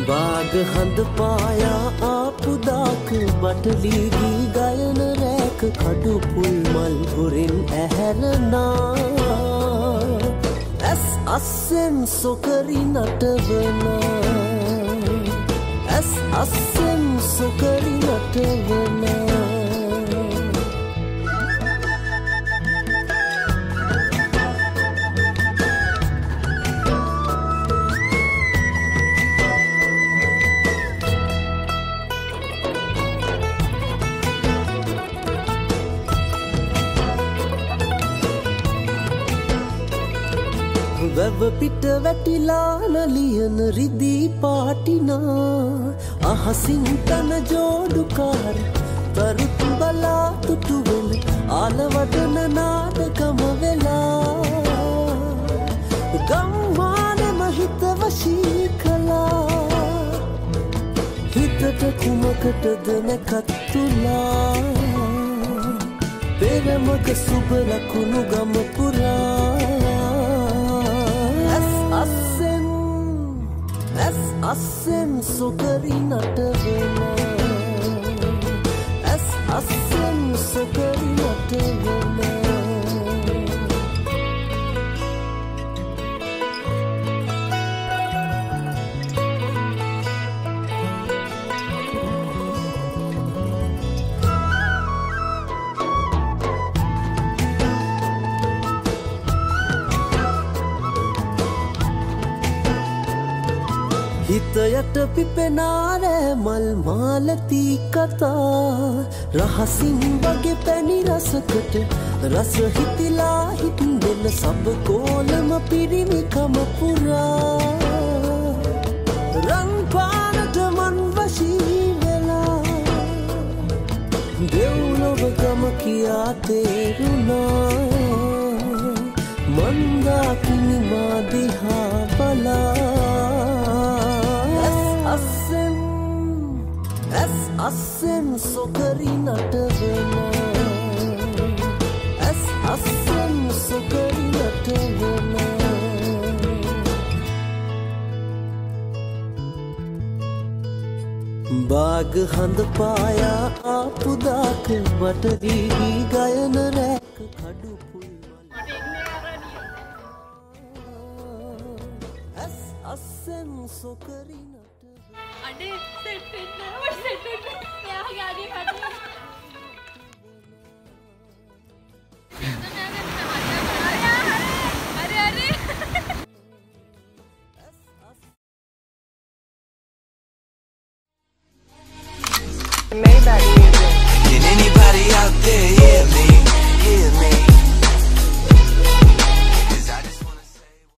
बाग हंद पाया आपुदाक बटली गी गायन रैक खडु पुल मल गुरिन ඇහැරනා ඇස් අස්සෙන් සොකරි නටවනා ඇස් අස්සෙන් සොකරි නටවනා වැව පිට වැටිලා නලියන රිදී පාටිනා අහසින් තන ජෝඩුකාර තරුතු බලා තුටු වෙන ආලවඩන නාටකම වෙලා ගම්මානම හිත වශී කළා හිතට කුමකටද නැකත්තුලා පෙරමක සුබ ලකුණු ගම පුරා අස්සෙන් සොකරි නටවනා ඇස් අස්සෙන් සොකරි නටවනා හිතයට පිපෙනාරෑ මල් මාලති කතා රහසින් වගේ පැණි රසකට රස හිතිලා හිටෙන සබ කෝලම පිරිමිකම පුරා රන් පානට මන් වශී වෙලා දෙව්ලොව ගම කියා තේරුණා මන්දා කිනිමා දිහා බලා අස්සෙන් සොකරි නටවනා ඇස් අස්සෙන් සොකරි නටවනා බාග හඳ පායා ආපුදාක වටදී ගයන රැක කඩු පුල් ඇස් අස්සෙන් සොකරි අඩේ සෙට් වෙන්න ඔය සෙට් වෙන්න එයාගේ අඩේ කඩේ Can anybody out there hear me?